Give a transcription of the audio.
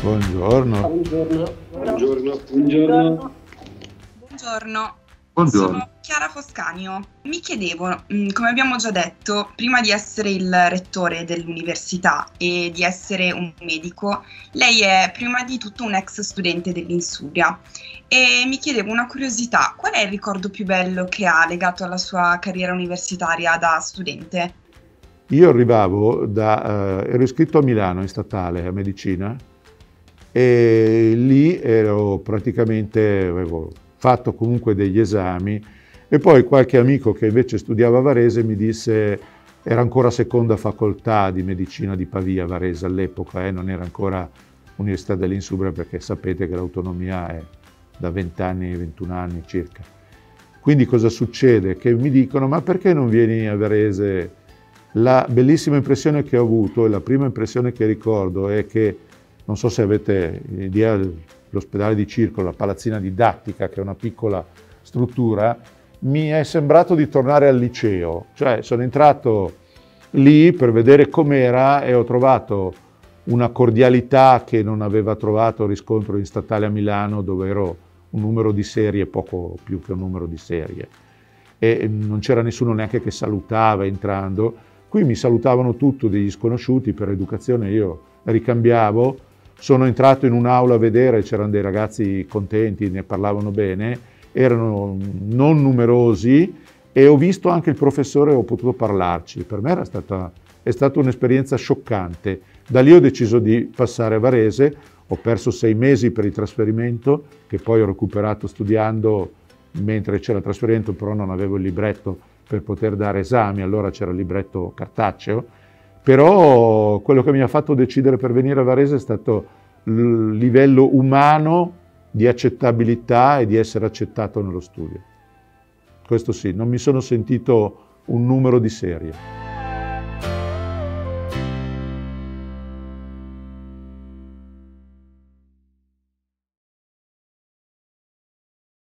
Buongiorno. Buongiorno. Buongiorno, buongiorno. Buongiorno, Buongiorno. sono Chiara Foscanio. Mi chiedevo, come abbiamo già detto, prima di essere il rettore dell'università e di essere un medico, lei è prima di tutto un ex studente dell'Insuria e mi chiedevo una curiosità, qual è il ricordo più bello che ha legato alla sua carriera universitaria da studente? Io arrivavo ero iscritto a Milano in statale a medicina e lì avevo fatto comunque degli esami e poi qualche amico che invece studiava a Varese mi disse, era ancora seconda facoltà di medicina di Pavia, Varese all'epoca, non era ancora Università dell'Insubria perché sapete che l'autonomia è da 20 anni, 21 anni circa. Quindi cosa succede? Che mi dicono, ma perché non vieni a Varese? La bellissima impressione che ho avuto e la prima impressione che ricordo è che, non so se avete idea dell'ospedale di Circolo, la palazzina didattica, che è una piccola struttura, mi è sembrato di tornare al liceo. Cioè sono entrato lì per vedere com'era e ho trovato una cordialità che non aveva trovato riscontro in statale a Milano, dove ero un numero di serie, poco più che un numero di serie. E non c'era nessuno neanche che salutava entrando. Qui mi salutavano tutti degli sconosciuti per educazione, io ricambiavo, sono entrato in un'aula a vedere, c'erano dei ragazzi contenti, ne parlavano bene, erano non numerosi e ho visto anche il professore e ho potuto parlarci. Per me è stata un'esperienza scioccante. Da lì ho deciso di passare a Varese, ho perso 6 mesi per il trasferimento, che poi ho recuperato studiando mentre c'era il trasferimento, però non avevo il libretto per poter dare esami, allora c'era il libretto cartaceo, però quello che mi ha fatto decidere per venire a Varese è stato il livello umano di accettabilità e di essere accettato nello studio. Questo sì, non mi sono sentito un numero di serie.